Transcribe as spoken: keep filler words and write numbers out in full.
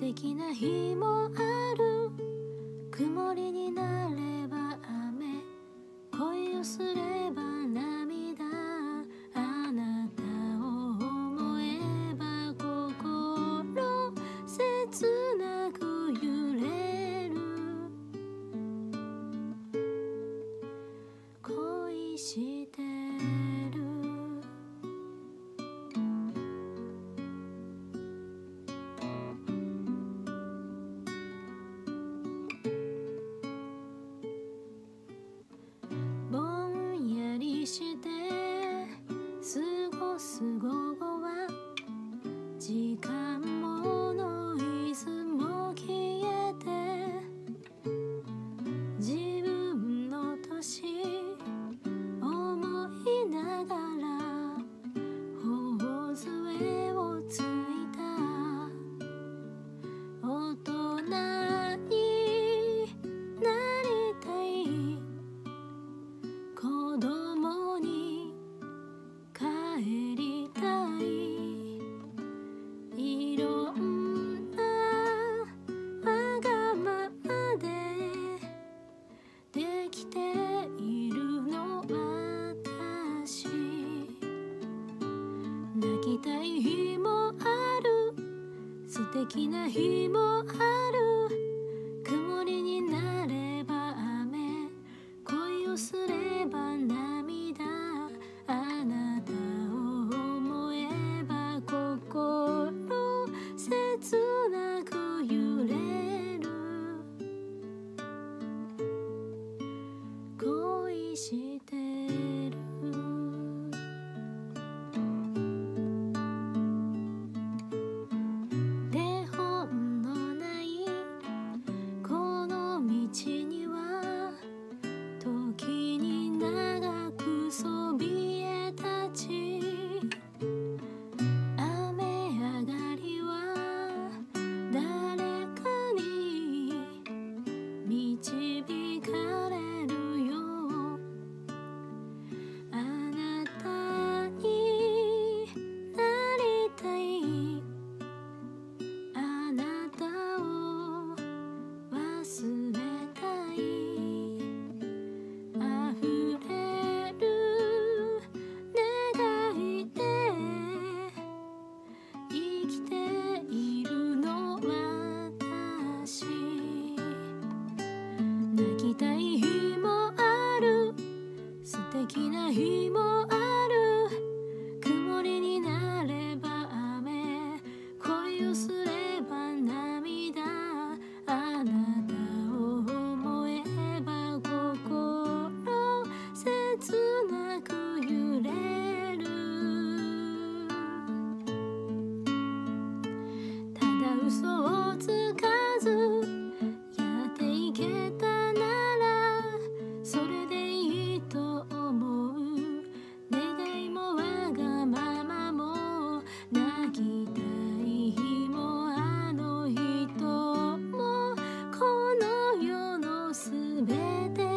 敵な日もある。曇りになれば雨、恋をすれば涙。あなたを思えば心切なく揺れる。恋してる。ぼんやりして過ごす午後は、時間もノイズも消えて、自分の年思いながら頬杖をついた。大人になりたい、子供に帰りたい。いろんなわがままでできているの私。泣きたい日もある、素敵な日もある。曇りになれば雨、恋をすれば涙。あなたを思えば心切なく揺れる。恋してる。手本のないこの道には、時に長くそびえ立ち、雨上がりは誰かに導かれるよ。あなたになりたい、あなたを忘れたい。溢れる願いで生きているの私。泣きたい日もある、素敵な日もある。曇りになれば雨、恋をすれば涙。あなたを思えば心切なく揺れる。ただ嘘をつかずやっていけたなら、それでいいと思う。願いもわがままも、泣きたい日もあの人も、この世のすべて